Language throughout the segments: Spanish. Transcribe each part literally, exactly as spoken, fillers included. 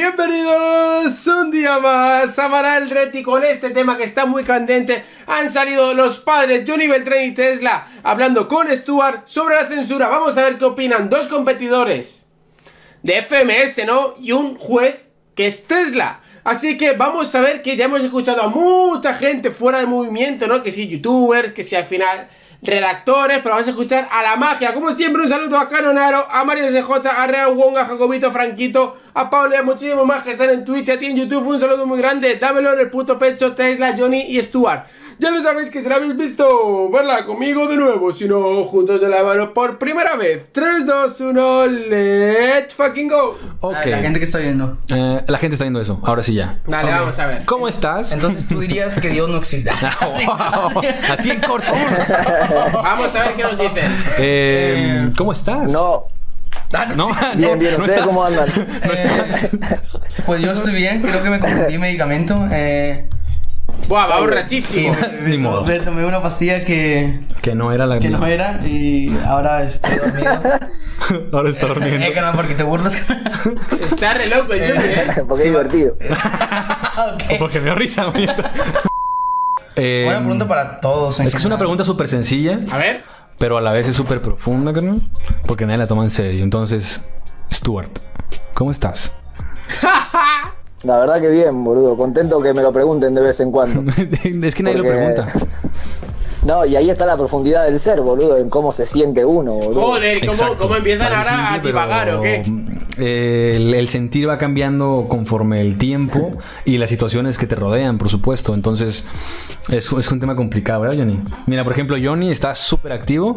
Bienvenidos un día más a Maral Reti con este tema que está muy candente. Han salido los padres Johnny Beltrán y Tesla hablando con Stuart sobre la censura. Vamos a ver qué opinan dos competidores de F M S, ¿no? Y un juez que es Tesla. Así que vamos a ver que ya hemos escuchado a mucha gente fuera de movimiento, ¿no? Que si youtubers, que si al final redactores, pero vamos a escuchar a la magia. Como siempre, un saludo a Canonaro, a Mario S J, a Real Wong, a Jacobito, Franquito, a Pablo y a muchísimos más que están en Twitch, a ti en YouTube. Un saludo muy grande, dámelo en el puto pecho, Tesla, Johnny y Stuart. Ya lo sabéis que si la habéis visto, verla conmigo de nuevo, si no, juntos de la mano por primera vez. tres, dos, uno, let's fucking go. Ok. La gente que está viendo. Eh, la gente está viendo eso, ahora sí ya. Dale, Okay. vamos a ver. ¿Cómo estás? Entonces tú dirías que Dios no existe. Wow. Así en corto. Vamos a ver qué nos dicen. Eh, ¿Cómo estás? No, No, bien, bien. no ¿Ustedes estás. cómo andan? No estás. Pues yo estoy bien, creo que me confundí medicamento. Eh, Buah, va y borrachísimo. me, Ni modo. me tomé una pastilla que, Que no era la que no era y ahora estoy dormido. Ahora está durmiendo. Eh, que no, porque te burlas. Está re loco el Johnny, ¿eh? Porque es divertido. Ok. Porque me dio risa. güey. Eh, Buena pregunta para todos. en Es que es una general. pregunta súper sencilla, A ver. pero a la vez es súper profunda, carnal. Porque nadie la toma en serio. Entonces, Stuart, ¿cómo estás? La verdad que bien, boludo. Contento que me lo pregunten de vez en cuando. Es que nadie Porque- lo pregunta. No, y ahí está la profundidad del ser, boludo, en cómo se siente uno, boludo. Joder, ¿cómo, Exacto. ¿cómo empiezan Parece ahora a simple, divagar pero, o qué? eh, el, el sentir va cambiando conforme el tiempo y las situaciones que te rodean, por supuesto. Entonces, es, es un tema complicado, ¿verdad, Johnny? Mira, por ejemplo, Johnny está súper activo,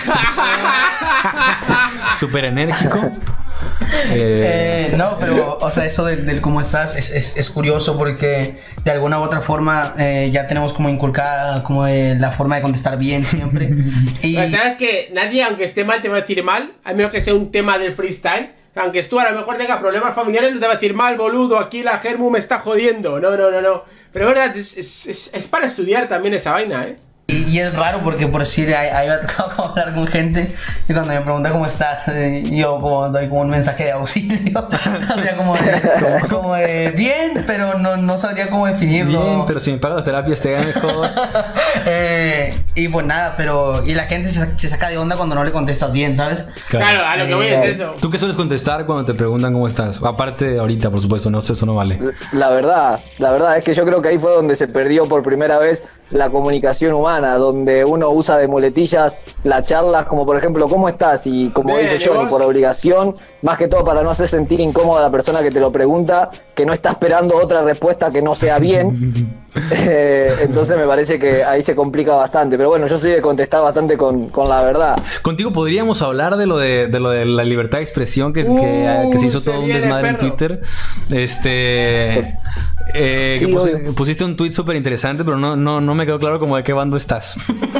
súper enérgico. Eh, Eh, no, pero, o sea, eso del, del cómo estás es, es, es curioso porque de alguna u otra forma eh, ya tenemos como inculcada como de la forma de contestar bien siempre. Y Pero sabes que nadie, aunque esté mal, te va a decir mal, a menos que sea un tema del freestyle. Aunque tú a lo mejor tenga problemas familiares, no te va a decir mal, boludo, aquí la Germu me está jodiendo. No, no, no, no. Pero es verdad, es, es, es, es para estudiar también esa vaina, ¿eh? Y, y es raro porque por decir, ahí, ahí me ha tocado como hablar con gente y cuando me pregunta cómo estás, eh, yo como doy como un mensaje de auxilio. O sea, como de, como de bien, pero no, no sabría cómo definirlo. bien, pero si me pagas las terapias te gana mejor. eh, y pues nada, pero... Y la gente se, se saca de onda cuando no le contestas bien, ¿sabes? Claro, a lo que voy Eh, es eso. ¿Tú qué sueles contestar cuando te preguntan cómo estás? Aparte de ahorita, por supuesto, no, eso no vale. La verdad, la verdad es que yo creo que ahí fue donde se perdió por primera vez la comunicación humana, donde uno usa de muletillas las charlas como por ejemplo, ¿cómo estás? Y como Bien, dice ¿y Johnny, vos? por obligación, más que todo para no hacer sentir incómoda a la persona que te lo pregunta, que no está esperando otra respuesta que no sea bien. Eh, entonces me parece que ahí se complica bastante, pero bueno, yo soy de contestar bastante con, con la verdad. Contigo podríamos hablar de lo de, de lo de la libertad de expresión que, es- que, Uh, que se hizo se todo un viene, desmadre en perro. Twitter. Este eh, Sí, que pusi- obvio. pusiste un tweet súper interesante, pero no, no, no me quedó claro como de qué bando estás.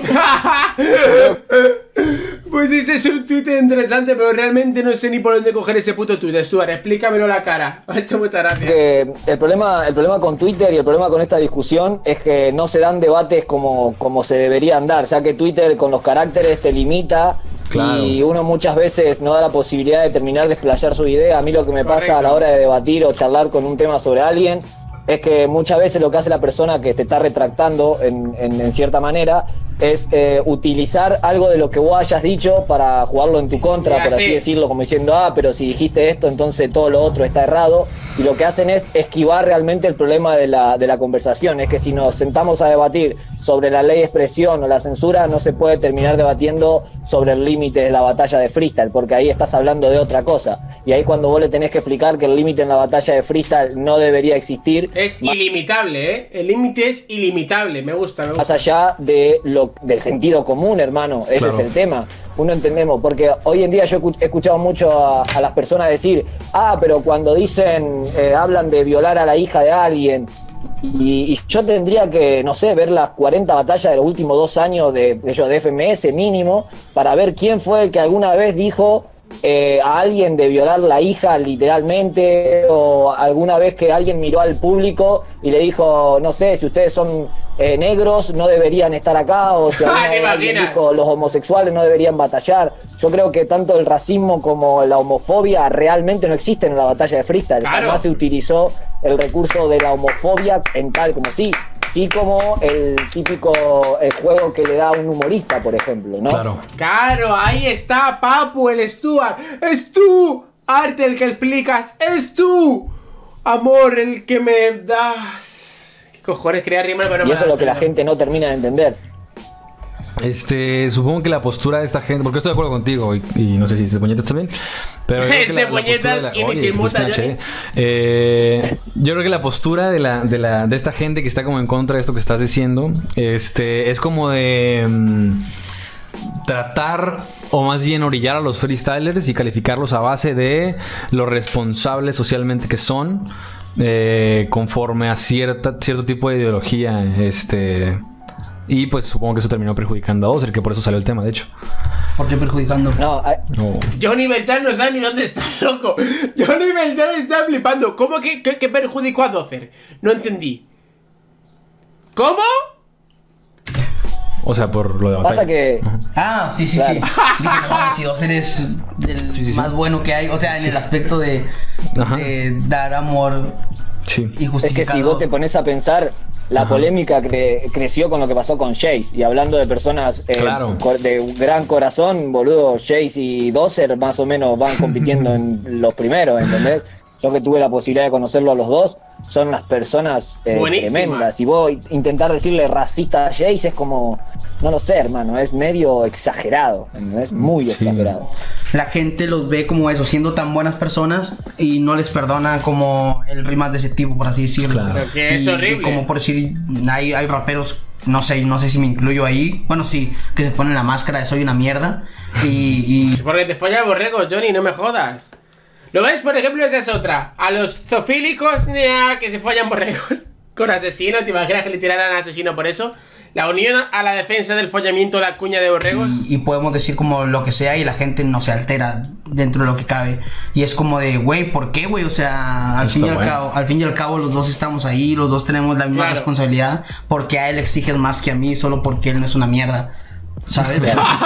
Pues dices un tuit interesante, pero realmente no sé ni por dónde coger ese puto tuit. Stuart, explícamelo a la cara. Me ha hecho mucha gracia. Que el problema, el problema con Twitter y el problema con esta discusión es que no se dan debates como, como se deberían dar, ya que Twitter con los caracteres te limita. Claro. Y uno muchas veces no da la posibilidad de terminar de explayar su idea. A mí lo que me Correcto. pasa a la hora de debatir o charlar con un tema sobre alguien es que muchas veces lo que hace la persona que te está retractando en, en- en cierta manera es eh, utilizar algo de lo que vos hayas dicho para jugarlo en tu contra, Ya, por así sí. decirlo, como diciendo, ah, pero si dijiste esto, entonces todo lo otro está errado. Y lo que hacen es esquivar realmente el problema de la, de la conversación. Es que si nos sentamos a debatir sobre la ley de expresión o la censura, no se puede terminar debatiendo sobre el límite de la batalla de freestyle, porque ahí estás hablando de otra cosa. Y ahí cuando vos le tenés que explicar que el límite en la batalla de freestyle no debería existir, Es ilimitable, ¿eh? El límite es ilimitable. Me gusta, me más gusta. allá de lo, del sentido común, hermano. Ese Claro. es el tema. Uno entendemos, porque hoy en día yo he escu- he escuchado mucho a, a las personas decir, ah, pero cuando dicen, eh, hablan de violar a la hija de alguien, y, y yo tendría que, no sé, ver las cuarenta batallas de los últimos dos años de, de, ellos, de F M S mínimo, para ver quién fue el que alguna vez dijo eh, a alguien de violar la hija literalmente, o alguna vez que alguien miró al público y le dijo, no sé, si ustedes son eh, negros no deberían estar acá, o si alguna ¿Te vez alguien imaginas? dijo los homosexuales no deberían batallar. yo creo que tanto el racismo como la homofobia realmente no existen en la batalla de freestyle. Claro. Jamás se utilizó el recurso de la homofobia en tal como sí. Sí como el típico el juego que le da un humorista, por ejemplo, ¿no? Claro. Claro, ahí está, papu, el Stuart. ¡Es tú! Arte el que explicas. ¡Es tú! Amor, el que me das. ¿Qué cojones quería rimar? Pero Y me eso es da lo que la pena. gente no termina de entender. Este, supongo que la postura de esta gente, porque estoy de acuerdo contigo, y, y no sé si es puñetas también, pero yo creo que Este la, la puñetas postura de la, y ni oye, sin pues, muta, está Johnny. chévere. Eh, yo creo que la postura de la, de la, de esta gente que está como en contra de esto que estás diciendo, este, es como de mm, tratar, o más bien orillar a los freestylers y calificarlos a base de lo responsables socialmente que son, eh, conforme a cierta, cierto tipo de ideología, este... Y pues supongo que eso terminó perjudicando a Ozer, que por eso salió el tema, de hecho. ¿Por qué perjudicando? No, hay- No. Johnny Beltrán no sabe ni dónde está, loco. Johnny Beltrán está flipando. ¿Cómo que, que, que perjudicó a Dozer? No entendí. ¿Cómo? O sea, por lo de batalla. pasa que Ah, sí, sí, Claro. sí. Dije, no mames, si Dozer es el Sí, sí, sí. más bueno que hay. O sea, en el aspecto de, Ajá. de dar amor Sí. y es justificado. que si vos te pones a pensar, la Ajá. polémica cre- creció con lo que pasó con Jace. Y hablando de personas eh, Claro. co- de un gran corazón, boludo, Jace y Dozer más o menos van compitiendo en los primeros, ¿entendés? Yo que tuve la posibilidad de conocerlo a los dos, son unas personas eh, Buenísimas. tremendas. Y vos intentar decirle racista a Jace es como, no lo sé, hermano, es medio exagerado, ¿entendés? Muy Sí. exagerado. La gente los ve como eso, siendo tan buenas personas y no les perdona como el rimas de ese tipo, por así decirlo. Claro. Pero que es Y- horrible. y como por decir, hay, hay raperos, no sé, no sé si me incluyo ahí. Bueno, sí, que se ponen la máscara de soy una mierda. Y, y Porque te follas borregos, Johnny, no me jodas. ¿Lo ves? Por ejemplo, esa es otra. A los zoofílicos, nia, que se follan borregos con asesinos. ¿Te imaginas que le tiraran al asesino por eso? La unión a la defensa del follamiento de la cuña de borregos. y, y podemos decir como lo que sea y la gente no se altera dentro de lo que cabe. Y es como de, güey, ¿por qué, güey? O sea, al Está fin, y al, bueno. cabo, al fin y al cabo los dos estamos ahí, los dos tenemos la misma Claro. responsabilidad. Porque a él exigen más que a mí solo porque él no es una mierda. ¿Sabes? O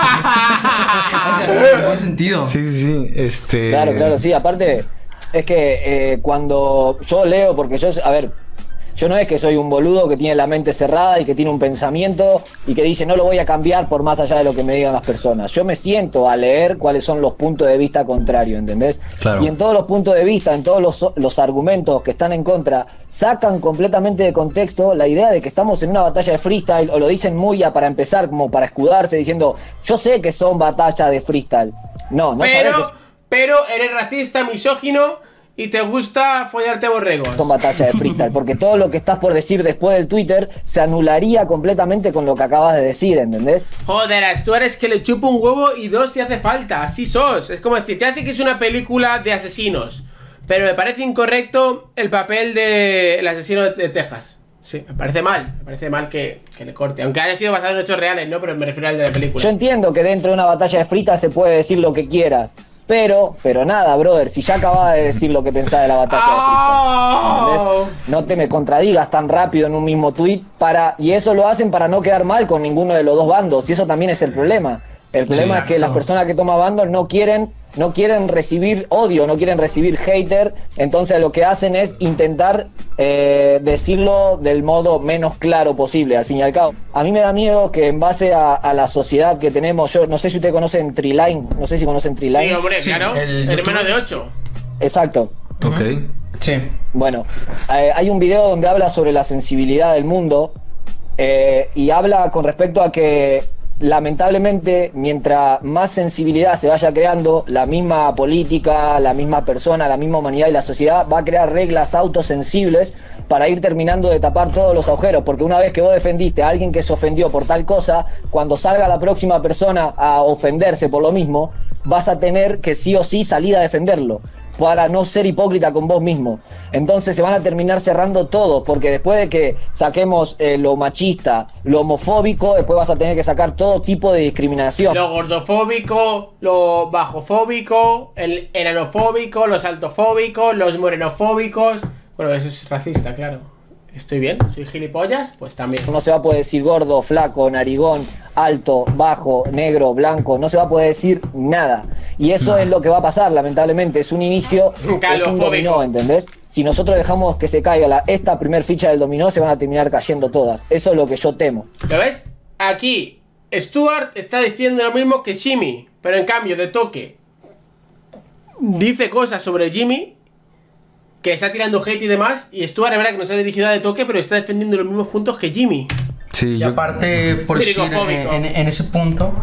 sea, en buen sentido. Sí, sí, sí. Este... Claro, claro, sí. Aparte, es que eh, cuando yo leo, porque yo, a ver, yo no es que soy un boludo que tiene la mente cerrada y que tiene un pensamiento y que dice no lo voy a cambiar por más allá de lo que me digan las personas. Yo me siento a leer cuáles son los puntos de vista contrarios, ¿entendés? Claro. Y en todos los puntos de vista, en todos los, los argumentos que están en contra, sacan completamente de contexto la idea de que estamos en una batalla de freestyle, o lo dicen muy a, para empezar, como para escudarse, diciendo yo sé que son batallas de freestyle. No, no sabés Pero, que pero eres racista, misógino y te gusta follarte borregos. son batallas de freestyle, porque todo lo que estás por decir después del Twitter se anularía completamente con lo que acabas de decir, ¿entendés? Joder, tú eres que le chupa un huevo y dos si hace falta, así sos. Es como decir, ya sé que es una película de asesinos, pero me parece incorrecto el papel de el asesino de Texas. Sí, me parece mal, me parece mal que, que le corte. Aunque haya sido basado en hechos reales, ¿no? Pero me refiero al de la película. Yo entiendo que dentro de una batalla de freestyle se puede decir lo que quieras, pero, pero nada, brother, si ya acabas de decir lo que pensás de la batalla de freestyle, ¡Oh! ¿entendés? No te me contradigas tan rápido en un mismo tweet para, y eso lo hacen para no quedar mal con ninguno de los dos bandos, y eso también es el problema. El problema es que las personas que toman bandos no quieren, no quieren recibir odio, no quieren recibir hater, entonces lo que hacen es intentar eh, decirlo del modo menos claro posible, al fin y al cabo. A mí me da miedo que en base a, a la sociedad que tenemos, yo no sé si ustedes conocen Triline, no sé si conocen Triline. Sí, hombre, Sí, claro. el Hermano youtuber. de ocho. Exacto. Ok. Sí. Bueno, eh, hay un video donde habla sobre la sensibilidad del mundo eh, y habla con respecto a que lamentablemente mientras más sensibilidad se vaya creando, la misma política, la misma persona, la misma humanidad y la sociedad va a crear reglas autosensibles para ir terminando de tapar todos los agujeros, porque una vez que vos defendiste a alguien que se ofendió por tal cosa, cuando salga la próxima persona a ofenderse por lo mismo, vas a tener que sí o sí salir a defenderlo, para no ser hipócrita con vos mismo. Entonces se van a terminar cerrando todo, porque después de que saquemos eh, lo machista, lo homofóbico, después vas a tener que sacar todo tipo de discriminación. Lo gordofóbico, lo bajofóbico, el enanofóbico, los altofóbicos, los morenofóbicos. Bueno, eso es racista, claro. Estoy bien, soy gilipollas, pues también. No se va a poder decir gordo, flaco, narigón, alto, bajo, negro, blanco, no se va a poder decir nada. Y eso no. es lo que va a pasar, lamentablemente. Es un inicio, es un dominó, ¿entendés? Si nosotros dejamos que se caiga la, esta primer ficha del dominó, se van a terminar cayendo todas. Eso es lo que yo temo. ¿Lo ves? Aquí, Stuart está diciendo lo mismo que Jimmy, pero en cambio de toque dice cosas sobre Jimmy que está tirando hate y demás, y Stuart es verdad que no se ha dirigido a de toque, pero está defendiendo los mismos puntos que Jimmy. Sí, y yo... aparte, por decir, en, en ese punto,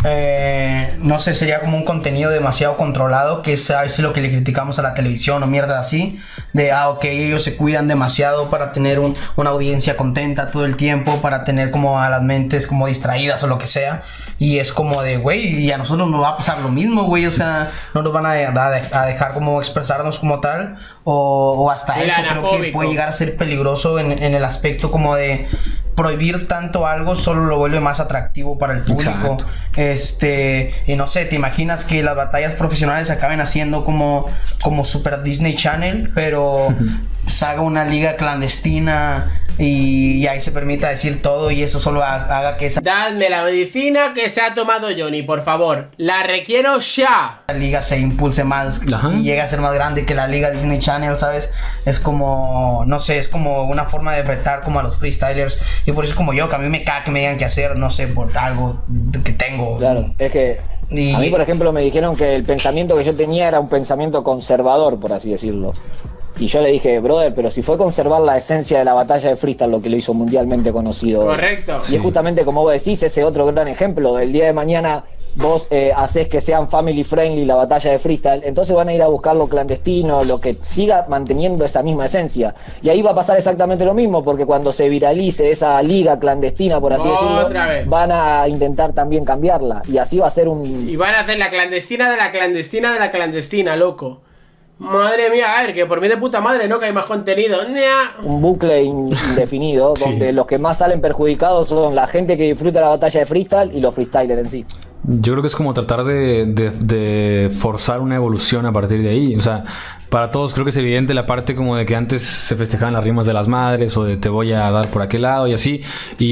eh, no sé, sería como un contenido demasiado controlado, que es a veces lo que le criticamos a la televisión o mierda así, de, ah, ok, ellos se cuidan demasiado para tener un, una audiencia contenta todo el tiempo, para tener como a las mentes como distraídas o lo que sea, y es como de, güey, y a nosotros nos va a pasar lo mismo, güey, o sea, no nos van a, a, a dejar como expresarnos como tal, o, o hasta eso creo que puede llegar a ser peligroso en, en el aspecto como de prohibir tanto algo solo lo vuelve más atractivo para el público. Exacto. Este, y no sé, te imaginas que las batallas profesionales acaben haciendo como, como Super Disney Channel, pero salga una liga clandestina y, y ahí se permita decir todo y eso solo haga que esa... Dadme la medicina que se ha tomado Johnny, por favor. La requiero ya. La liga se impulse más. Ajá. Y llegue a ser más grande que la liga Disney Channel, ¿sabes? Es como, no sé, es como una forma de vetar como a los freestylers. Y por eso es como yo, que a mí me caga que me digan qué hacer, no sé, por algo que tengo. Claro, es que y... a mí, por ejemplo, me dijeron que el pensamiento que yo tenía era un pensamiento conservador, por así decirlo. Y yo le dije, brother, pero si fue conservar la esencia de la batalla de freestyle lo que lo hizo mundialmente conocido. Correcto. Y sí. es justamente como vos decís, ese otro gran ejemplo. El día de mañana vos eh, haces que sean family friendly la batalla de freestyle, entonces van a ir a buscar lo clandestino, lo que siga manteniendo esa misma esencia. Y ahí va a pasar exactamente lo mismo, porque cuando se viralice esa liga clandestina, por así Otra decirlo, vez. van a intentar también cambiarla. Y así va a ser un... Y van a hacer la clandestina de la clandestina de la clandestina, loco. Madre mía, a ver, que por mí de puta madre, ¿no? Que hay más contenido. Un bucle indefinido, sí. donde los que más salen perjudicados son la gente que disfruta la batalla de freestyle y los freestylers en sí. Yo creo que es como tratar de, de, de forzar una evolución a partir de ahí. O sea, para todos creo que es evidente la parte como de que antes se festejaban las rimas de las madres o de te voy a dar por aquel lado y así.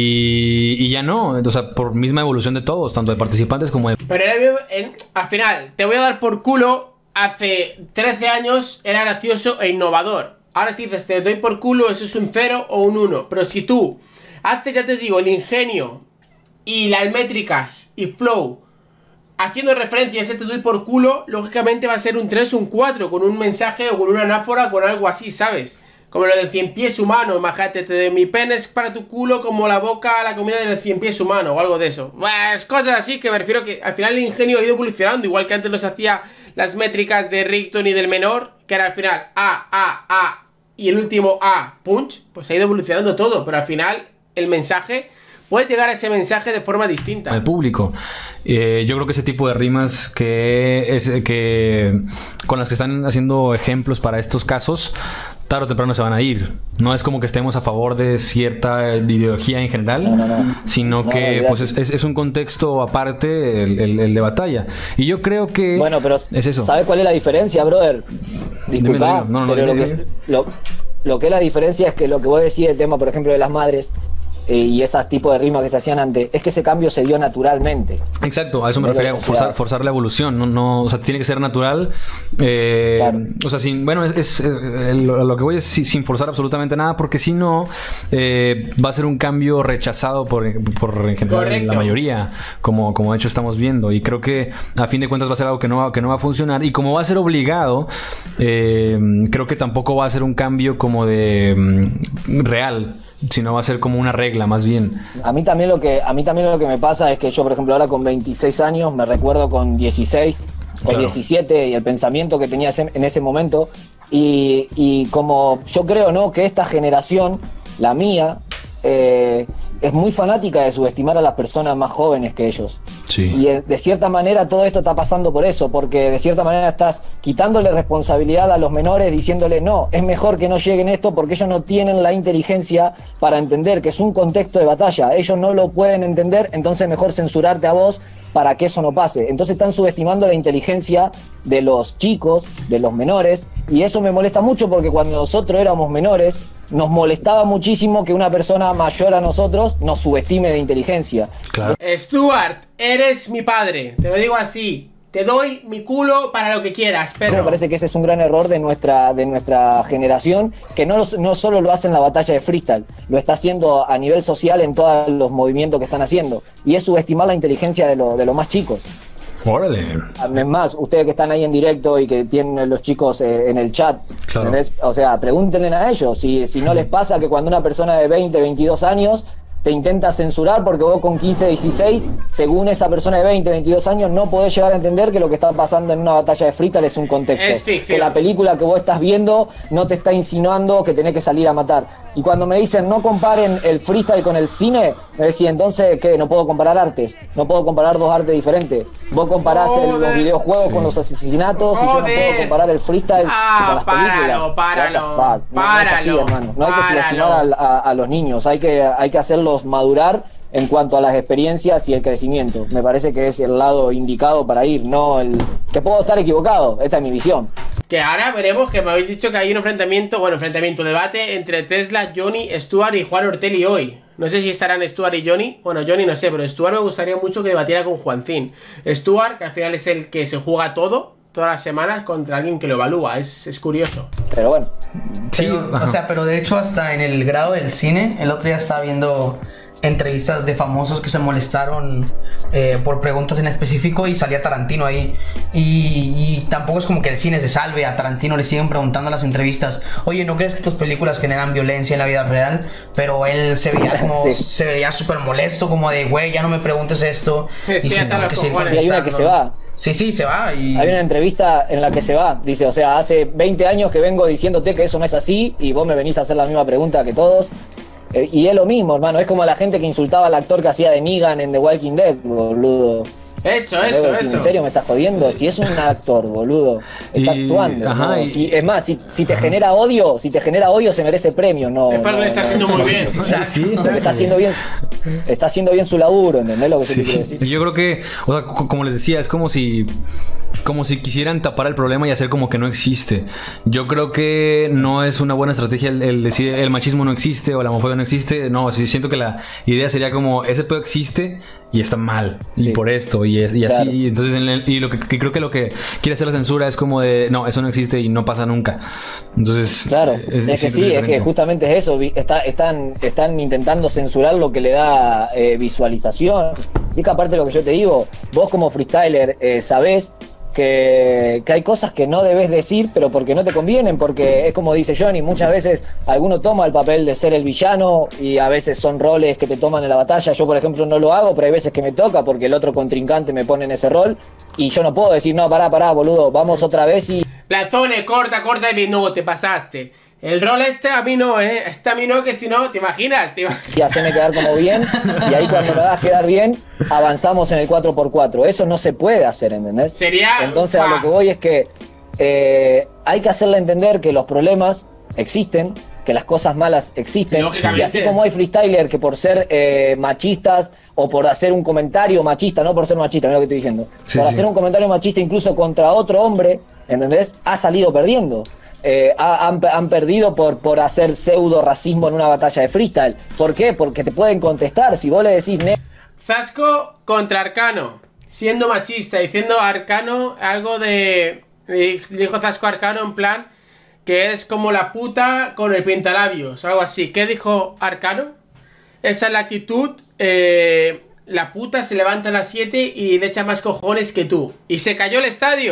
Y, y ya no, o sea, por misma evolución de todos, tanto de participantes como de... Pero en, en, al final, te voy a dar por culo... Hace trece años era gracioso e innovador. Ahora si dices te doy por culo, eso es un cero o un uno. Pero si tú haces, ya te digo, el ingenio y las métricas y flow haciendo referencia a ese te doy por culo, lógicamente va a ser un tres o un cuatro con un mensaje o con una anáfora, con algo así, ¿sabes? Como lo del cien pies humano, imagínate, de mi pene es para tu culo como la boca a la comida del cien pies humano o algo de eso. Pues cosas así que me refiero que al final el ingenio ha ido evolucionando, igual que antes los hacía las métricas de Rickton y del menor, que era al final A, A, A y el último A, punch, pues ha ido evolucionando todo, pero al final el mensaje... puede llegar a ese mensaje de forma distinta al público. Eh, yo creo que ese tipo de rimas que es que con las que están haciendo ejemplos para estos casos, tarde o temprano se van a ir. No es como que estemos a favor de cierta ideología en general, no, no, no. sino no, que no, pues es, es, es un contexto aparte el, el, el de batalla. Y yo creo que bueno, pero es eso. ¿Sabes cuál es la diferencia, brother? Disculpa, no, no, pero no, lo, que, lo, lo que es la diferencia es que lo que vos decís, el tema, por ejemplo, de las madres, y esos tipos de rimas que se hacían antes, es que ese cambio se dio naturalmente. Exacto, a eso me refería, forzar, forzar la evolución, no, no, o sea, tiene que ser natural, eh, claro. O sea, sin, bueno, es, es, es lo, lo que voy es sin forzar absolutamente nada, porque si no, eh, va a ser un cambio rechazado por, por en general Correcto. La mayoría, como, como de hecho estamos viendo, y creo que a fin de cuentas va a ser algo que no, que no va a funcionar, y como va a ser obligado, eh, creo que tampoco va a ser un cambio como de um, real, sino va a ser como una regla más bien. A mí también lo que a mí también lo que me pasa es que yo, por ejemplo, ahora con veintiséis años me recuerdo con dieciséis o claro. diecisiete y el pensamiento que tenía en ese momento y, y como yo creo, ¿no? que esta generación, la mía, eh, es muy fanática de subestimar a las personas más jóvenes que ellos. Sí. Y de cierta manera todo esto está pasando por eso, porque de cierta manera estás quitándole responsabilidad a los menores, diciéndole no, es mejor que no lleguen esto porque ellos no tienen la inteligencia para entender que es un contexto de batalla, ellos no lo pueden entender, entonces mejor censurarte a vos para que eso no pase. Entonces están subestimando la inteligencia de los chicos, de los menores, y eso me molesta mucho porque cuando nosotros éramos menores nos molestaba muchísimo que una persona mayor a nosotros nos subestime de inteligencia. Claro. Stuart, eres mi padre, te lo digo así. Te doy mi culo para lo que quieras, pero... Me parece que ese es un gran error de nuestra, de nuestra generación, que no, no solo lo hace en la batalla de freestyle, lo está haciendo a nivel social en todos los movimientos que están haciendo. Y es subestimar la inteligencia de, lo, de los más chicos. Órale. Es más, ustedes que están ahí en directo y que tienen los chicos eh, en el chat, claro. O sea, pregúntenle a ellos si, si no les pasa que cuando una persona de veinte, veintidós años te intenta censurar porque vos con quince, dieciséis, según esa persona de veinte, veintidós años, no podés llegar a entender que lo que está pasando en una batalla de freestyle es un contexto. Es ficción. Que la película que vos estás viendo no te está insinuando que tenés que salir a matar. Y cuando me dicen no comparen el freestyle con el cine, me decía, entonces, ¿qué? No puedo comparar artes. No puedo comparar dos artes diferentes. Vos comparás el, los videojuegos sí. con los asesinatos Joder. y yo no puedo comparar el freestyle ah, con las páralo, películas. Páralo, páralo. No, no es así, hermano. No hay que subestimar a, a, a los niños. Hay que, hay que hacerlos madurar en cuanto a las experiencias y el crecimiento. Me parece que es el lado indicado para ir, no el que puedo estar equivocado. Esta es mi visión. Que ahora veremos que me habéis dicho que hay un enfrentamiento, bueno, enfrentamiento, debate entre Tesla, Johnny, Stuart y Juan Ortelli hoy. No sé si estarán Stuart y Johnny. Bueno, Johnny no sé, pero Stuart me gustaría mucho que debatiera con Juancín. Stuart, que al final es el que se juega todo, todas las semanas, contra alguien que lo evalúa. Es, es curioso. Pero bueno. Sí, pero, o sea, pero de hecho hasta en el grado del cine, el otro día estaba viendo entrevistas de famosos que se molestaron eh, por preguntas en específico y salía Tarantino ahí y, y tampoco es como que el cine se salve. A Tarantino le siguen preguntando en las entrevistas, oye, ¿no crees que tus películas generan violencia en la vida real? Pero él se veía como sí. se veía súper molesto, como de, güey, ya no me preguntes esto. Es y que que que sí, hay una que se va. Sí, sí, se va y... Hay una entrevista en la que se va. Dice, o sea, hace veinte años que vengo diciéndote que eso no es así y vos me venís a hacer la misma pregunta que todos. Eh, y es lo mismo, hermano. Es como la gente que insultaba al actor que hacía de Negan en The Walking Dead, boludo. Eso, eso, Luego, eso. Si ¿en serio me estás jodiendo? Si es un actor, boludo. Está y, actuando. ajá, ¿no? y, si, es más, si, si te ajá. genera odio, si te genera odio, se merece premio. No, es para no, que le está no, haciendo no, muy no, bien. No, sí, sí, no, está haciendo bien. Está haciendo bien su laburo, ¿entendés lo que sí. te quiero decir? Yo creo que, o sea, como les decía, es como si como si quisieran tapar el problema y hacer como que no existe. Yo creo que no es una buena estrategia el, el decir el machismo no existe o la homofobia no existe. No, sí, siento que la idea sería como ese pedo existe y está mal sí. y por esto y, es, y así claro. y entonces en el, y lo que, que creo que lo que quiere hacer la censura es como de no, eso no existe y no pasa nunca. Entonces claro, es, es que sí, diferente. Es que justamente es eso. Está, están, están intentando censurar lo que le da eh, visualización. Y que aparte de lo que yo te digo, vos como freestyler eh, sabés Que, que hay cosas que no debes decir, pero porque no te convienen, porque es como dice Johnny, muchas veces alguno toma el papel de ser el villano y a veces son roles que te toman en la batalla. Yo, por ejemplo, no lo hago, pero hay veces que me toca porque el otro contrincante me pone en ese rol y yo no puedo decir, no, pará, pará, boludo, vamos otra vez y... Planzone, corta, corta y no, te pasaste. El rol este a mí no, eh. Este a mí no, que si no, ¿te imaginas? ¿Te imaginas? Y hacerme quedar como bien, y ahí cuando me hagas quedar bien, avanzamos en el cuatro por cuatro. Eso no se puede hacer, ¿entendés? Sería... Entonces, a lo que voy es que eh, hay que hacerle entender que los problemas existen, que las cosas malas existen, y así como hay freestyler que por ser eh, machistas o por hacer un comentario machista, no por ser machista, mira lo que estoy diciendo, sí, por sí. hacer un comentario machista incluso contra otro hombre, ¿entendés? Ha salido perdiendo. Eh, han, han perdido por, por hacer pseudo racismo en una batalla de freestyle. ¿Por qué? Porque te pueden contestar. Si vos le decís Zasco contra Arcano, siendo machista, diciendo Arcano algo de... Dijo Zasco a Arcano en plan que es como la puta con el pintalabios, algo así. ¿Qué dijo Arcano? Esa es la actitud. eh, La puta se levanta a las siete y le echa más cojones que tú. Y se cayó el estadio.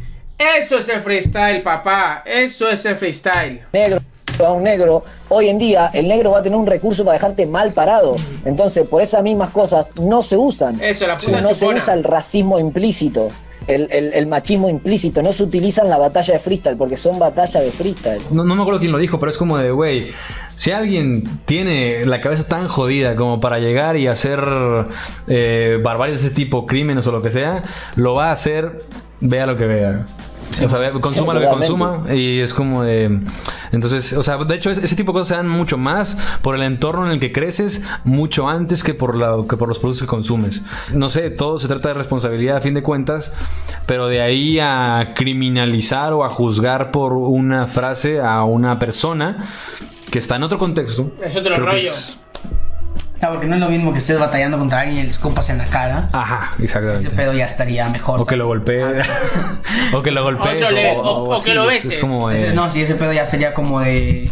Eso es el freestyle, papá. Eso es el freestyle. Negro a un negro. Hoy en día el negro va a tener un recurso para dejarte mal parado. Entonces, por esas mismas cosas no se usan. Eso, la puta no chupona. Se usa el racismo implícito. El, el, el machismo implícito. No se utiliza en la batalla de freestyle porque son batallas de freestyle. No, no me acuerdo quién lo dijo, pero es como de, güey, si alguien tiene la cabeza tan jodida como para llegar y hacer eh, barbaries de ese tipo, crímenes o lo que sea, lo va a hacer, vea lo que vea. O sea, consuma Sí, lo que totalmente. consuma y es como de... Entonces, o sea, de hecho, ese tipo de cosas se dan mucho más por el entorno en el que creces, mucho antes que por, la, que por los productos que consumes. No sé, todo se trata de responsabilidad a fin de cuentas, pero de ahí a criminalizar o a juzgar por una frase a una persona que está en otro contexto. Es otro creo que rollo. es- Claro, porque no es lo mismo que estés batallando contra alguien y le escupas en la cara. Ajá, exactamente. Ese pedo ya estaría mejor. O que lo golpee. o que lo golpees. Otro le- o- o así, que lo es- beses. Es como de- Ese- no, sí, ese pedo ya sería como de...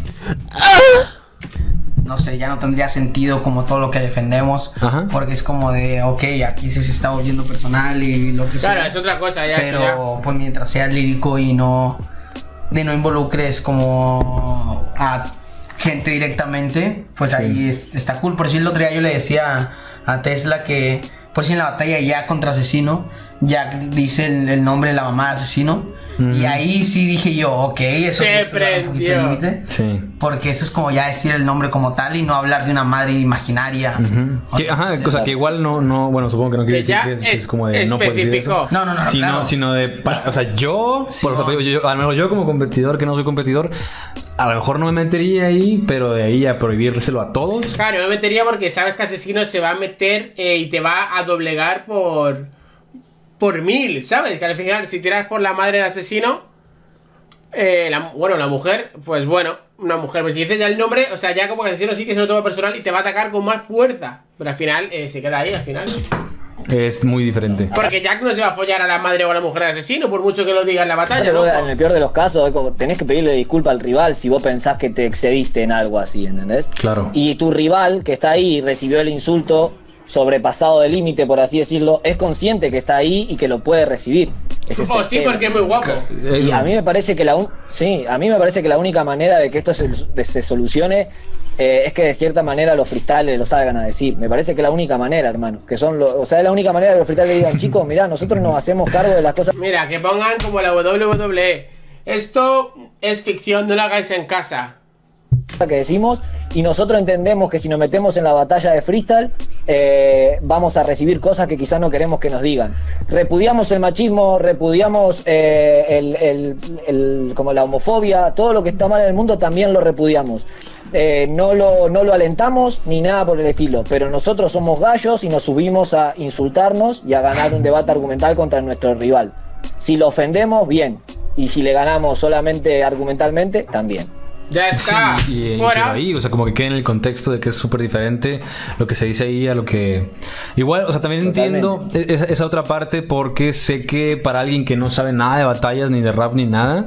No sé, ya no tendría sentido como todo lo que defendemos. Ajá. Porque es como de, ok, aquí sí se está volviendo personal y lo que sea. Claro, es otra cosa, ya. eso ya. Pero pues mientras sea lírico y no... De no involucres como a gente directamente, pues ahí es- está cool. Por si el otro día yo le decía a Tesla que por si en la batalla ya contra Asesino, Jack dice el, el nombre de la mamá de Asesino. Ujú. Y ahí sí dije yo, ok, eso Se es cruzar un poquito el prendió. límite. Sí. Porque eso es como ya decir el nombre como tal y no hablar de una madre imaginaria. Ujú. Que- ajá, Sí. cosa que igual no, no, bueno, supongo que no quiere Que decir ya que, que es es- como de no puedes decir eso. especificó. No, no, no, Sino, claro. sino de, pa- o sea, yo, Sí, por ejemplo, no. yo, yo- al menos yo como competidor, que no soy competidor, a lo mejor no me metería ahí, pero de ahí a prohibírselo a todos. Claro, me metería porque sabes que Asesino se va a meter eh, y te va a doblegar por por mil, ¿sabes? Que al final, si tiras por la madre del asesino, eh, la- bueno, la mujer, pues bueno, una mujer, pero si dices ya el nombre, o sea, ya como que Asesino sí que se lo toma personal y te va a atacar con más fuerza. Pero al final, eh, se queda ahí, al final. Es muy diferente. Porque Jack no se va a follar a la madre o a la mujer del asesino, por mucho que lo diga en la batalla, Yo creo que ¿no? en el peor de los casos, es como, tenés que pedirle disculpa al rival si vos pensás que te excediste en algo así, ¿entendés? Claro. Y tu rival que está ahí y recibió el insulto sobrepasado de límite, por así decirlo, es consciente que está ahí y que lo puede recibir. Ese es Oh, el sí, tema. porque es muy guapo. Y a mí me parece que la un- sí, a mí me parece que la única manera de que esto se, de- se solucione eh, es que de cierta manera los freestyles lo salgan a decir. Me parece que la única manera, hermano, que son los, o sea, es la única manera que los freestyles digan, chicos, mirá, nosotros nos hacemos cargo de las cosas Mira, que pongan como la W W E. Esto es ficción, no lo hagáis en casa. que decimos y nosotros entendemos que si nos metemos en la batalla de freestyle eh, vamos a recibir cosas que quizás no queremos que nos digan. Repudiamos el machismo, repudiamos eh, el, el- el- como la homofobia, todo lo que está mal en el mundo también lo repudiamos. Eh, no, lo, no lo alentamos ni nada por el estilo, pero nosotros somos gallos y nos subimos a insultarnos y a ganar un debate argumental contra nuestro rival. Si lo ofendemos, bien, y si le ganamos solamente argumentalmente, también. Ya está. Sí, y, y pero Fuera. ahí, o sea, como que queda en el contexto de que es súper diferente lo que se dice ahí a lo que... Igual, o sea, también Totalmente. entiendo esa, esa otra parte porque sé que para alguien que no sabe nada de batallas, ni de rap, ni nada,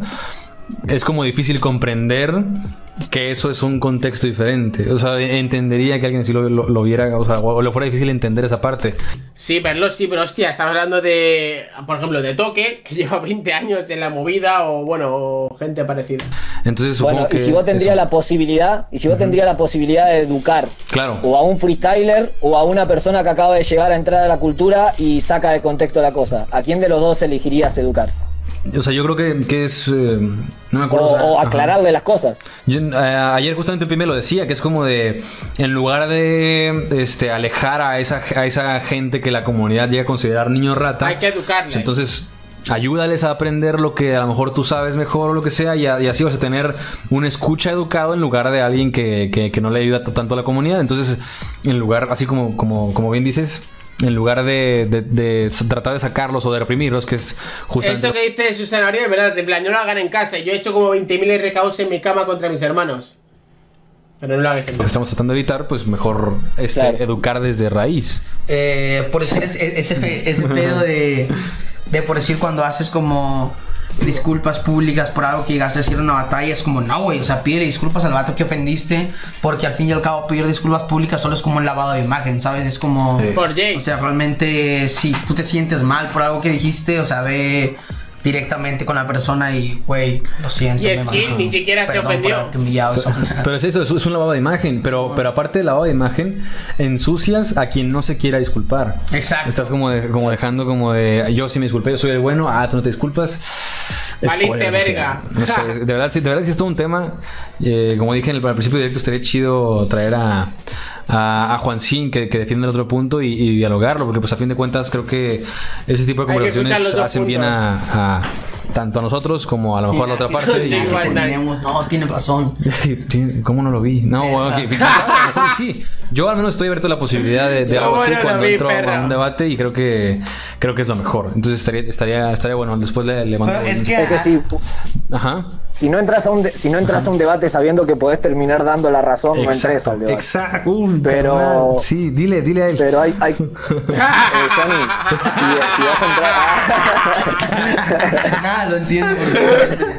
es como difícil comprender que eso es un contexto diferente. O sea, entendería que alguien así lo, lo- lo viera, o sea, o le fuera difícil entender esa parte. Sí, verlo sí, pero hostia, estamos hablando de, por ejemplo, de Toque, que lleva veinte años en la movida, o bueno, o gente parecida. Entonces supongo Bueno, que... y si vos tendrías eso. la posibilidad, y si vos tendrías la posibilidad de educar Claro. o a un freestyler o a una persona que acaba de llegar a entrar a la cultura y saca de contexto la cosa, ¿a quién de los dos elegirías educar? O sea, yo creo que, que es... eh, no me O, acuerdo. o sea, o ajá. aclararle las cosas. Yo, eh, ayer justamente Pime lo decía, que es como de, en lugar de este, alejar a esa, a esa gente que la comunidad llega a considerar niño rata, Hay que educarles. entonces ayúdales a aprender lo que a lo mejor tú sabes mejor o lo que sea, y, a- y así vas a tener un escucha educado en lugar de alguien que, que, que no le ayuda t- tanto a la comunidad. Entonces, en lugar, así como, como, como bien dices, en lugar de, de- de s- tratar de sacarlos o de reprimirlos, que es justamente... Eso que dice Susana Oriol, ¿verdad? En plan, no lo hagan en casa. Yo he hecho como veinte mil R Ks en mi cama contra mis hermanos. Pero no lo hagáis en lo que casa. estamos tratando de evitar, pues mejor este, Claro. educar desde raíz. Eh, por decir ese, ese, pe- ese pedo de, de por decir cuando haces como disculpas públicas por algo que llegaste a decir en una batalla, es como no, güey, o sea, pídele disculpas al vato que ofendiste, porque al fin y al cabo pedir disculpas públicas solo es como un lavado de imagen, ¿sabes? Es como... Sí. Por Jace. O sea, realmente si tú te sientes mal por algo que dijiste, o sea, ve directamente con la persona y, güey, lo siento. Y es me que manjo. ni siquiera se Perdón por ofendió. haberte humillado de esa manera. Pero es eso, es es un lavado de imagen. Pero, pero aparte del lavado de imagen, ensucias a quien no se quiera disculpar. Exacto. Estás como, de- como dejando como de yo sí me disculpé, yo soy el bueno, ah, tú no te disculpas. Valiste Spoiler, no sé. verga. No sé, de verdad, sí, de verdad sí es todo un tema. Eh, como dije en el, al principio del directo, estaría chido traer a, a, a Juancín que, que defiende el otro punto y, y dialogarlo, porque pues a fin de cuentas creo que ese tipo de Hay que escuchar conversaciones los dos hacen bien puntos. a, a- tanto a nosotros como a lo mejor a la otra parte. Sí, y- que tenemos, no, tiene razón. ¿Cómo no lo vi? No, bueno, ok, quién sabe, a lo mejor sí. Yo al menos estoy abierto a la posibilidad de, de Yo, algo así bueno, lo cuando vi, entro perro. a un debate y creo que creo que es lo mejor. Entonces estaría estaría estaría bueno. Después le, le mando. Pero es un- que- Es que si, Ajá. si no entras a un de- si no entras a un debate sabiendo que podés terminar dando la razón, no entres al Exacto. debate. Exacto. Uy, Pero- carnal. Sí, dile, dile a él. Pero hay, hay... Eh, Johnny, si, si vas a entrar... Nada, lo entiendo. Porque...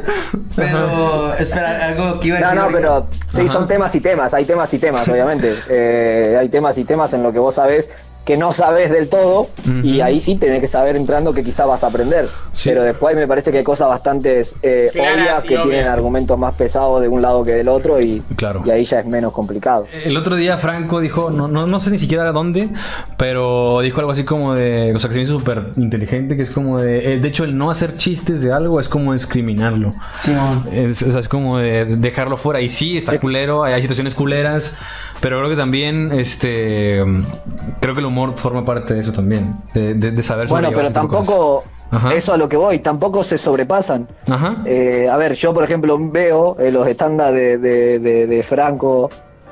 Pero, espera, algo que iba a No, decir. no, ahorita. pero sí, Ajá. son temas y temas, hay temas y temas, obviamente. Eh, hay temas y temas en lo que vos sabés que no sabés del todo, y ahí sí tenés que saber entrando que quizá vas a aprender. Sí. Pero después me parece que hay cosas bastante eh, Claras obvias y que obvias. tienen argumentos más pesados de un lado que del otro, y, Claro. y ahí ya es menos complicado. El otro día Franco dijo, no, no, no sé ni siquiera dónde, pero dijo algo así como de, o sea, que se me hizo súper inteligente, que es como de, eh, de hecho el no hacer chistes de algo es como discriminarlo. Simón. Es, o sea, es como de dejarlo fuera. Y sí, está culero, hay, hay situaciones culeras, pero creo que también, este, creo que el humor forma parte de eso también, de, de, de saber Bueno, sobrellevar pero ese tipo de tampoco, Ajá. eso a lo que voy, tampoco se sobrepasan. cosas. Ajá. Eh, a ver, yo por ejemplo veo eh, los estándares de, de, de, de Franco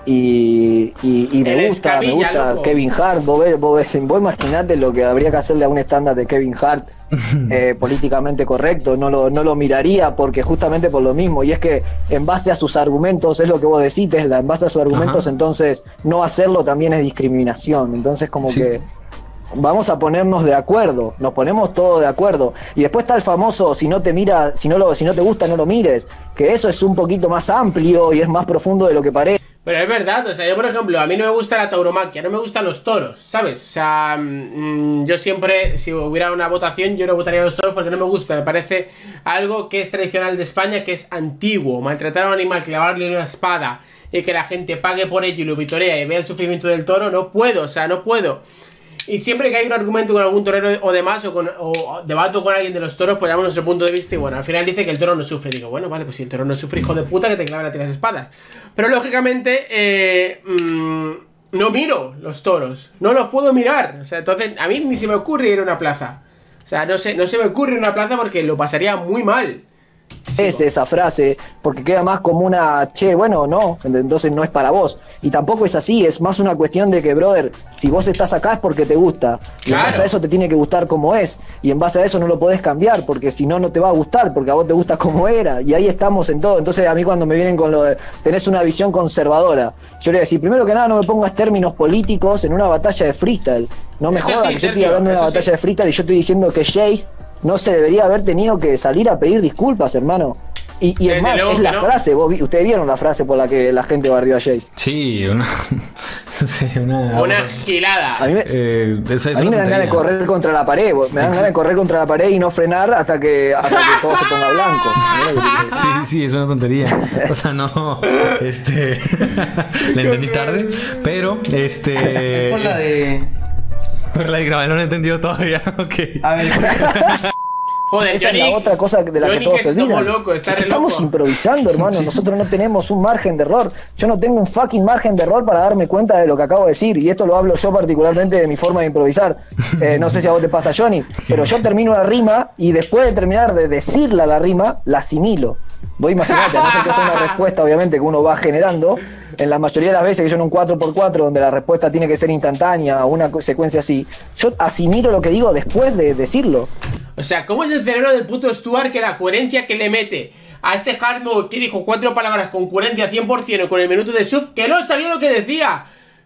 y, y, y me El gusta, me escabilla, gusta loco. Kevin Hart. Vos, ves- vos, ves- vos imaginate lo que habría que hacerle a un estándar de Kevin Hart eh, políticamente correcto. No lo, no lo miraría porque justamente por lo mismo. Y es que en base a sus argumentos, es lo que vos decís, Tesla, en base a sus argumentos, Ajá. entonces no hacerlo también es discriminación. Entonces como Sí. que... Vamos a ponernos de acuerdo, nos ponemos todos de acuerdo. Y después está el famoso, si no te mira, si no lo, si no te gusta, no lo mires. Que eso es un poquito más amplio y es más profundo de lo que parece. Pero es verdad, o sea, yo por ejemplo, a mí no me gusta la tauromaquia, no me gustan los toros, ¿sabes? O sea, mm, yo siempre, si hubiera una votación, yo no votaría a los toros porque no me gusta, me parece algo que es tradicional de España, que es antiguo. Maltratar a un animal, clavarle una espada y que la gente pague por ello y lo vitorea y vea el sufrimiento del toro, no puedo, o sea, no puedo. Y siempre que hay un argumento con algún torero o demás, o, con, o debato con alguien de los toros, pues damos nuestro punto de vista y bueno, al final dice que el toro no sufre. Digo, bueno, vale, pues si el toro no sufre, hijo de puta, que te clavan a ti las espadas. Pero lógicamente, eh, mmm, no miro los toros, no los puedo mirar. O sea, entonces a mí ni se me ocurre ir a una plaza. O sea, no se, no se me ocurre ir a una plaza porque lo pasaría muy mal. Es esa frase, porque queda más como una, che, bueno, no, entonces no es para vos. Y tampoco es así, es más una cuestión de que, brother, si vos estás acá es porque te gusta. Y en Claro. base a eso te tiene que gustar como es. Y en base a eso no lo podés cambiar, porque si no, no te va a gustar, porque a vos te gusta como era. Y ahí estamos en todo. Entonces a mí cuando me vienen con lo de, tenés una visión conservadora, yo le voy a decir, primero que nada, no me pongas términos políticos en una batalla de freestyle. No me Eso jodas, sí, que yo estoy Sergio, hablando de una eso batalla sí. de freestyle y yo estoy diciendo que Jace no se debería haber tenido que salir a pedir disculpas, hermano. Y, y Desde es más, luego es que la no. frase, vos vi- ustedes vieron la frase por la que la gente bardeó a Jace. Sí, una. No sé, una. Una gilada. A mí me, Eh, esa es a mí una me dan ganas de tontería. correr contra la pared, vos, me dan ganas de correr contra la pared y no frenar hasta que, hasta que todo se ponga blanco. Mirá lo que te digo. Sí, sí, es una tontería. O sea, no. Este. La entendí tarde. Pero, este. Es por la de. Por la de grabar, no lo he entendido todavía. Ok. A ver, Joder, Esa es Johnny, la otra cosa de la Johnny que todos que se es como olvidan. loco, está Es que re estamos loco. improvisando, hermano. Nosotros no tenemos un margen de error. Yo no tengo un fucking margen de error para darme cuenta de lo que acabo de decir. Y esto lo hablo yo particularmente de mi forma de improvisar. Eh, no sé si a vos te pasa, Johnny, pero yo termino la rima y después de terminar de decirla la rima, la asimilo. Vos imaginate, a no ser que sea una respuesta, obviamente, que uno va generando. En la mayoría de las veces que yo en un cuatro por cuatro, donde la respuesta tiene que ser instantánea o una co- secuencia así, yo asimilo lo que digo después de decirlo. O sea, ¿cómo es el cerebro del puto Stuart que la coherencia que le mete a ese hard mode que dijo cuatro palabras con coherencia cien por ciento con el minuto de sub, que no sabía lo que decía?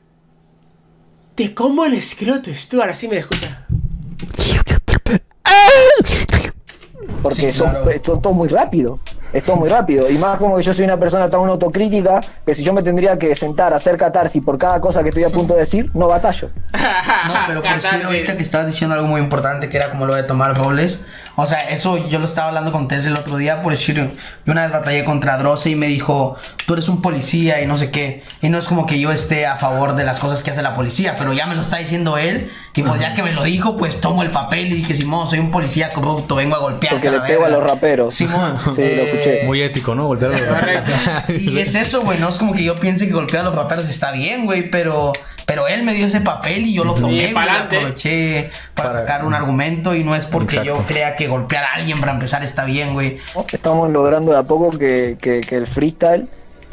Te como el escroto, Stuart, así me escucha. Porque Sí, son- claro. es todo, todo muy rápido. Es todo muy rápido. Y más como que yo soy una persona tan autocrítica que si yo me tendría que sentar a hacer catarsis por cada cosa que estoy a punto de decir, no batallo. no, pero por decir ahorita que estabas diciendo algo muy importante que era como lo de tomar roles. O sea, eso yo lo estaba hablando con Tess el otro día. Por decir, yo una vez batallé contra Droce y me dijo, tú eres un policía y no sé qué. Y no es como que yo esté a favor de las cosas que hace la policía, pero ya me lo está diciendo él. Y pues ya que me lo dijo, pues tomo el papel y dije, Simón, soy un policía corrupto, vengo a golpear. Porque le pego a los raperos. Simón, Sí, lo escuché. Muy ético, ¿no? Golpear a los- Correcto. Y es eso, güey, no es como que yo piense que golpear a los raperos está bien, güey, pero Pero él me dio ese papel y yo lo tomé, Y güey, pa'lante. aproveché para, Para- sacar un argumento y no es porque Exacto. yo crea que golpear a alguien para empezar está bien, güey. Estamos logrando de a poco que, que- que el freestyle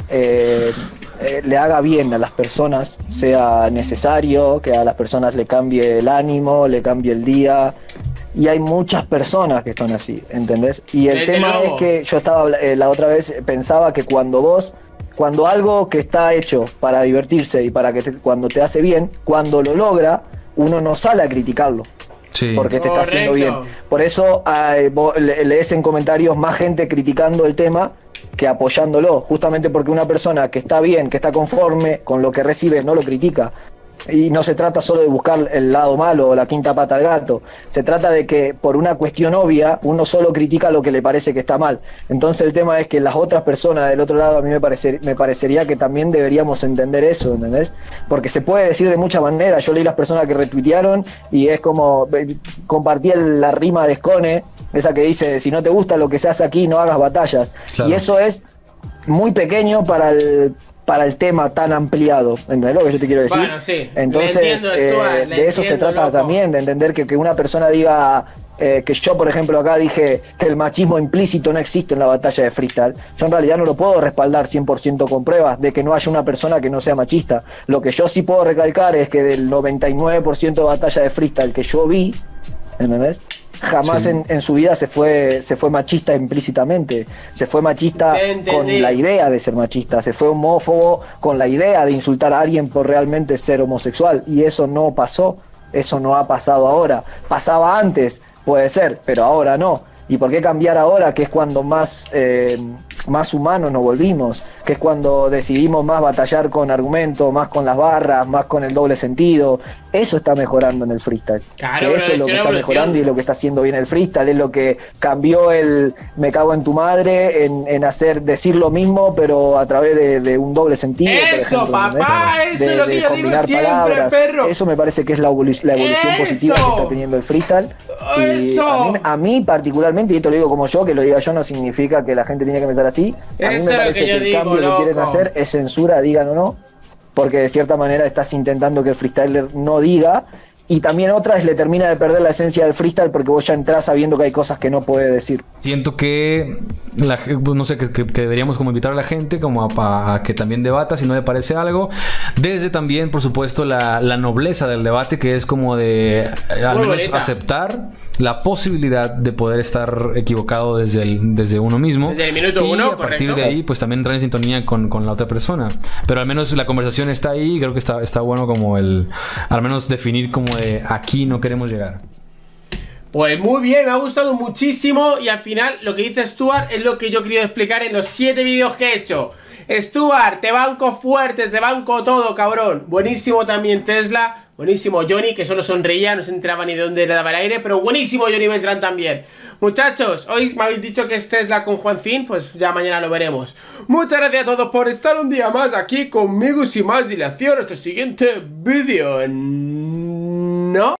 eh, eh, le haga bien a las personas, sea necesario, que a las personas le cambie el ánimo, le cambie el día. Y hay muchas personas que están así, ¿entendés? Y el Desde tema luego. es que yo estaba habla- eh, la otra vez pensaba que cuando vos, cuando algo que está hecho para divertirse y para que te- cuando te hace bien, cuando lo logra, uno no sale a criticarlo. Sí. Porque te está haciendo bien. Correcto. Por eso eh, vos le- lees en comentarios más gente criticando el tema que apoyándolo, justamente porque una persona que está bien, que está conforme con lo que recibe, no lo critica. Y no se trata solo de buscar el lado malo o la quinta pata al gato, se trata de que por una cuestión obvia uno solo critica lo que le parece que está mal. Entonces el tema es que las otras personas del otro lado, a mí me, parece, me parecería que también deberíamos entender eso, ¿entendés? Porque se puede decir de muchas maneras. Yo leí las personas que retuitearon y es como, eh, compartí el- la rima de Scone, esa que dice, si no te gusta lo que se hace aquí, no hagas batallas. Claro. Y eso es muy pequeño para el para el tema tan ampliado, ¿entendés lo que yo te quiero decir? Bueno, sí, Entonces, le entiendo, Stuart, eh, le de eso se entiendo, trata loco. también, de entender que, que una persona diga eh, que yo, por ejemplo, acá dije que el machismo implícito no existe en la batalla de freestyle. Yo en realidad no lo puedo respaldar cien por ciento con pruebas de que no haya una persona que no sea machista. Lo que yo sí puedo recalcar es que del noventa y nueve por ciento de batalla de freestyle que yo vi, ¿entendés? Jamás Sí. en, en su vida se fue se fue machista implícitamente, se fue machista Te entendí. con la idea de ser machista, se fue homófobo con la idea de insultar a alguien por realmente ser homosexual, y eso no pasó, eso no ha pasado ahora. Pasaba antes, puede ser, pero ahora no. ¿Y por qué cambiar ahora, que es cuando más eh, más humanos nos volvimos, que es cuando decidimos más batallar con argumentos, más con las barras, más con el doble sentido? Eso está mejorando en el freestyle. Claro, Que eso es lo es que una está evolución. mejorando y lo que está haciendo bien el freestyle, es lo que cambió el me cago en tu madre en, en hacer decir lo mismo pero a través de, de un doble sentido. por Eso, ejemplo, papá, ¿entendés? eso De- es lo de que yo digo combinar siempre, palabras. perro. Eso me parece que es la, evolu- la evolución Eso. positiva que está teniendo el freestyle. Y Eso. a mí, a mí particularmente, y esto lo digo como yo, que lo diga yo no significa que la gente tiene que pensar así. A mí Eso me es lo parece que que, yo el digo, cambio loco. que quieren hacer es censura, digan o no, porque de cierta manera estás intentando que el freestyler no diga. Y también otra es le termina de perder la esencia del freestyle porque vos ya entrás sabiendo que hay cosas que no puede decir. Siento que, la, ge- pues, no sé, que, que- que deberíamos como invitar a la gente como a, a que también debata si no le parece algo. Desde también, por supuesto, la, la nobleza del debate, que es como de eh, al Muy menos bonita. aceptar la posibilidad de poder estar equivocado desde, el, desde uno mismo. Desde el minuto y uno, a partir correcto. de ahí, pues también entrar en sintonía con, con la otra persona. Pero al menos la conversación está ahí y creo que está, está bueno como el, al menos definir como de aquí no queremos llegar. Pues muy bien, me ha gustado muchísimo. Y al final lo que dice Stuart es lo que yo quería explicar en los siete vídeos que he hecho. Stuart, te banco fuerte, te banco todo, cabrón. Buenísimo también Tesla. Buenísimo Johnny, que solo sonreía, no se enteraba ni de dónde le daba el aire. Pero buenísimo Johnny Beltrán también. Muchachos, hoy me habéis dicho que es Tesla con Juancín, pues ya mañana lo veremos. Muchas gracias a todos por estar un día más aquí conmigo. Sin más dilación, hasta el siguiente vídeo. ¿No?